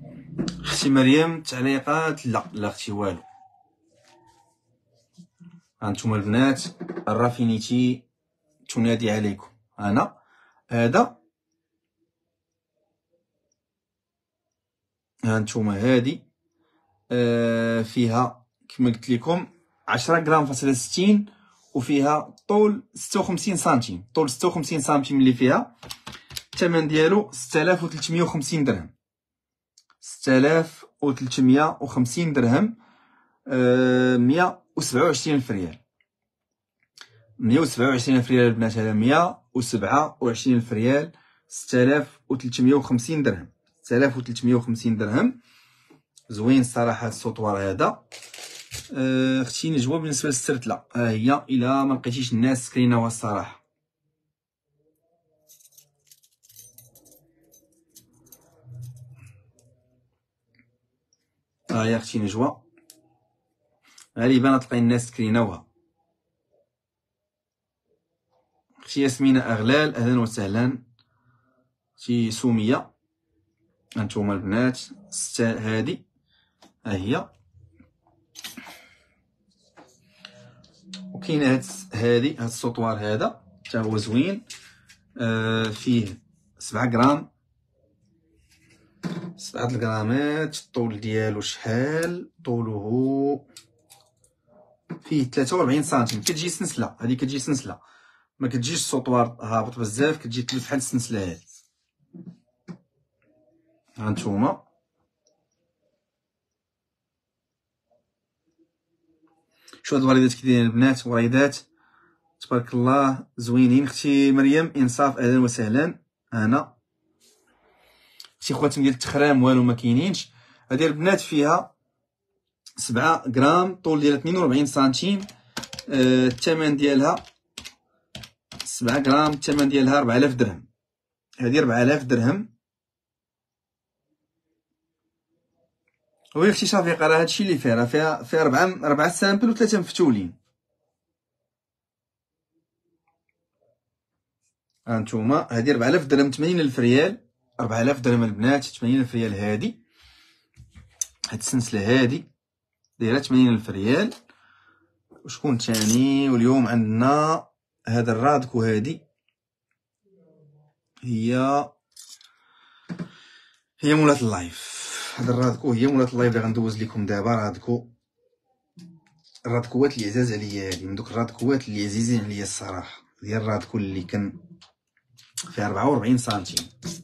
S1: اختي مريم تعليقات؟ لا اختي والو. هانتوما البنات الرافينيتي تنادي عليكم. انا هذا هانتوما هادي فيها كما قلت لكم 10 غرام فاصلة 60 وفيها طول 56 سنتيم. طول 56 سنتيم اللي فيها الثمن ديالو 6350 درهم. 6350 درهم. 127 ألف ريال. 127 ألف ريال البنات. هذا 127 ألف ريال. 6350 درهم. 6350 درهم. زوين الصراحه هاد السطوار هذا. اختي نجوى بالنسبه للسرتله ها هي الا ما لقيتيش الناس سكريناوها الصراحه. ها هي اختي نجوى غالبا تلقاي الناس سكريناوها. اختي ياسمينة اغلال اهلا وسهلا. اختي سميه هانتوما البنات هادي ها هي. وكاين هاد السطوار هذا حتى هو زوين. فيه 7 غرام 7 الغرامات. الطول ديالو شحال؟ طوله فيه 43 سنتيم. كتجي سنسله هذه، كتجي سنسله ما كتجيش السطوار هابط بزاف، كتجي بحال السنسله هادي. هانتوما شو هاد الوريدات كي دايرين البنات؟ وريدات تبارك الله زوينين. اختي مريم انصاف اهلا وسهلا. انا اختي خواتم ديال التخرام والو ما كاينينش. هادي البنات فيها 7 غرام، طول ديالها 42 سنتيم. الثمن ديالها 7 غرام، الثمن ديالها 4000 درهم. هادي 4000 درهم. وي اختي شفيقه راه هادشي اللي فيها، راه فيها 4 سامبل و3 مفتولين. هانتوما هادي 4000 درهم 80000 ريال. 4000 درهم البنات 80000 ريال. هادي هاد السلسله هادي دايره 80000 ريال. وشكون تاني؟ واليوم عندنا هذا الرادكو. هادي هي مولات اللايف. هذا الرادكو هي مولات اللايف اللي غندوز لكم دابا. الرادكوات اللي عزاز عليا، هادي من دوك الرادكوات اللي عزيزين عليا الصراحه. ديال الرادكو اللي كان فيها 44 سنتيم.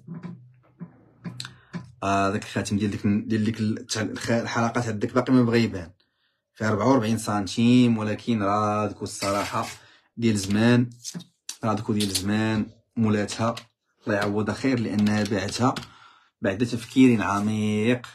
S1: داك الخاتم ديال ديك الحلقات هداك باقي ما بغا يبان. فيها 44 سنتيم، ولكن رادكو الصراحه ديال زمان. رادكو ديال زمان مولاتها الله يعوضها خير، لانها باعتها بعد تفكير عميق.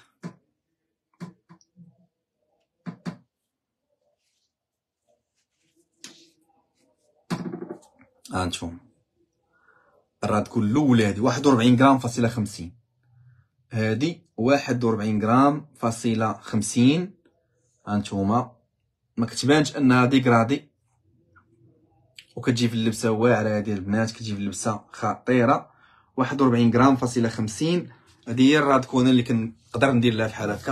S1: هانتوما الرادكو الاولى هادي 41 غرام فاصلة 50. هادي 41 غرام فاصلة 50. هانتوما ما كتبانش انها ديكرادي، وكتجي في اللبسه واعره ديال البنات، كتجي في اللبسه خطيره. 41 غرام فاصلة 50. هادي هي الرادكونه اللي كنقدر ندير لها بحال هكا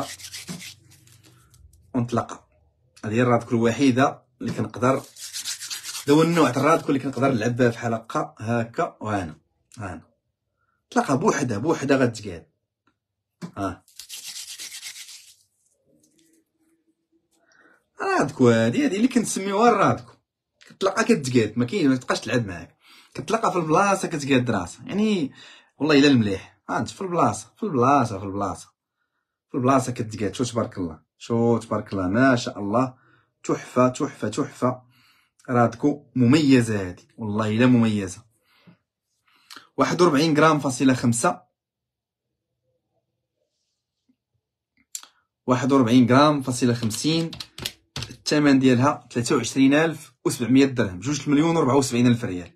S1: ونطلقها. هادي هي الرادكو الوحيده اللي كنقدر، هو النوع د الرادكو اللي كنقدر نلعب بها بحال هكا وهنا طلقها بوحدها غتقاد. رادكو هادي اللي كنسميوها الرادكو. كتطلقها كتقاد، ما كاين، ما تبقاش تلعب معاك. كتطلقها في البلاصه كتقاد راسها. يعني والله الا المليح في البلاصه كتقاد. شو تبارك الله ما شاء الله. تحفه رادكو مميزه هادي، والله الا مميزه. 41 غرام فاصلة 5. 41 غرام فاصلة 50. الثمن ديالها 23700 درهم. 2,074,000 ريال.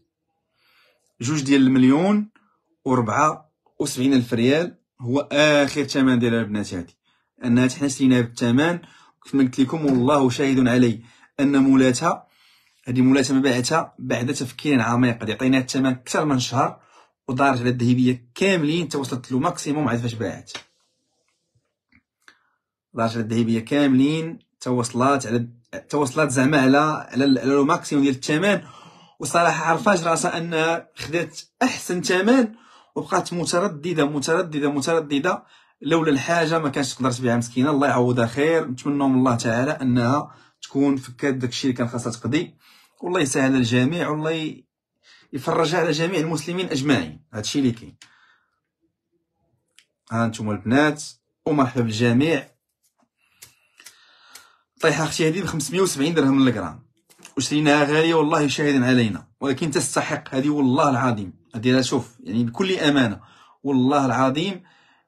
S1: 2,074,000 ريال هو اخر ثمن ديالها البنات هادي. انها حنا شريناها بالثمن كما قلت لكم، والله شاهد علي ان مولاتها مبيعتها بعد تفكير عميق. غادي عطيناها الثمن اكثر من شهر، ودارت على الذهبيه كاملين حتى وصلت له ماكسيموم عاد فاش باعت. دارت على الذهبيه كاملين حتى وصلات على توصلات زعما على لو ماكسيموم ديال الثمن، وصراحه عرفاش راسها انها خدات احسن ثمن وبقات متردده. لولا الحاجه ما كانش تقدر تبيعها مسكينه. الله يعوضها خير، نتمنوا من الله تعالى انها تكون فكات داكشي اللي كان خاصها تقضي، والله يسهل على الجميع، والله يفرجها على جميع المسلمين اجمعين. هادشي اللي كاين. ها انتم البنات ومرحبا بالجميع. طيحه اختي هذه ب 570 درهم للغرام، وشريناها غاليه والله شاهد علينا، ولكن تستحق هذه والله العظيم. هذه شوف يعني بكل امانه والله العظيم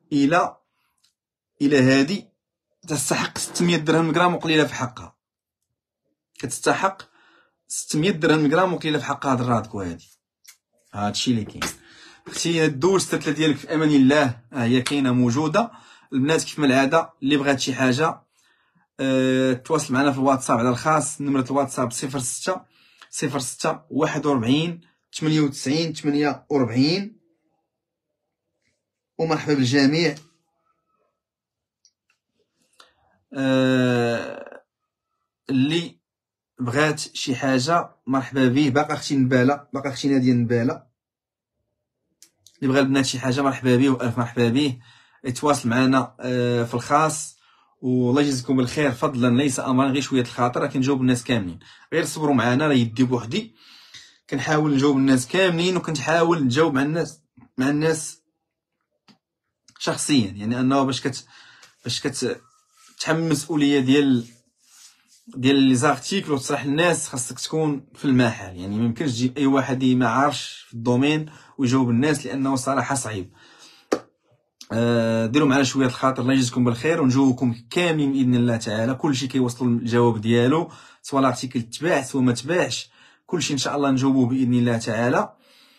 S1: الى هذه تستحق 600 درهم الغرام وقليله في حقها. كتستحق 600 درهم الغرام وقليله في حقها. هاد الرادكو هادي هادشي اللي كاين. اختي الدوش السلسله ديالك في امان الله هي كاينه موجوده. البنات كيف ما العاده اللي بغات شي حاجه تواصل معنا في الواتساب على الخاص. نمرة الواتساب 06 41 98 48. ومرحبا بالجميع. اللي بغات شي حاجه مرحبا به. باقا اختي نباله، باقا اختي ناديه نباله، اللي بغى البنات شي حاجه مرحبا به والف مرحبا به. يتواصل معنا في الخاص، والله يجزيكم بالخير. فضلا ليس امرا، غير شويه الخاطر كنجاوب الناس كاملين. غير صبروا معنا، راه يدي بوحدي كنحاول نجاوب الناس كاملين، وكنحاول نجاوب مع الناس شخصيا، يعني انه باش كتحمل المسؤوليه ديال لي زارتيكل وتصرح للناس، خاصك تكون في المحل. يعني ما يمكنش تجيب اي واحد ما عارفش في الدومين ويجاوب الناس، لانه صراحه صعيب. ديروا معنا شويه الخاطر، الله يجزيكم بالخير، ونجاوبكم كاملين باذن الله تعالى. كلشي كيوصلوا الجواب ديالو، سواء الارتيكل تباع سواء ما تباعش، كلشي ان شاء الله نجاوبوه باذن الله تعالى.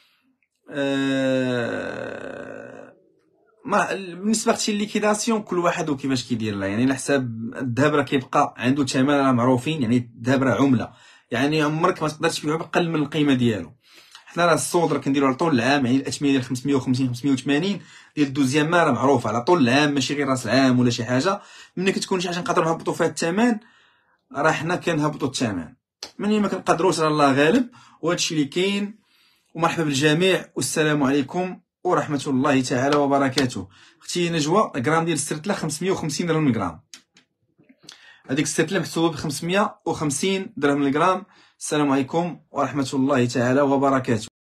S1: بالنسبه لشي ليكيداسيون كل واحد وكيفاش كيدير لها. يعني على حساب الذهب راه كيبقى عنده ثمن، راه معروفين. يعني الذهب راه عمله، يعني عمرك ما تقدرش تبيعو بأقل من القيمه ديالو. حنا راه الصوت راه كنديرو على طول العام، يعني الاثمنه ديال 550 580 ديال الدوزيام ما راه معروفه على طول العام، ماشي غير راس العام ولا شي حاجه. ملي كتكون شي حاجه نقدروا نهبطوا فيها الثمن، راه حنا كنهبطوا الثمن. ملي ما كنقدروش راه الله غالب، وهادشي اللي كاين. ومرحبا بالجميع، والسلام عليكم ورحمه الله تعالى وبركاته. اختي نجوى غرام ديال السرتله 550 درهم الغرام. هذيك السرتله محسوبه ب 550 درهم الغرام. السلام عليكم ورحمه الله تعالى وبركاته.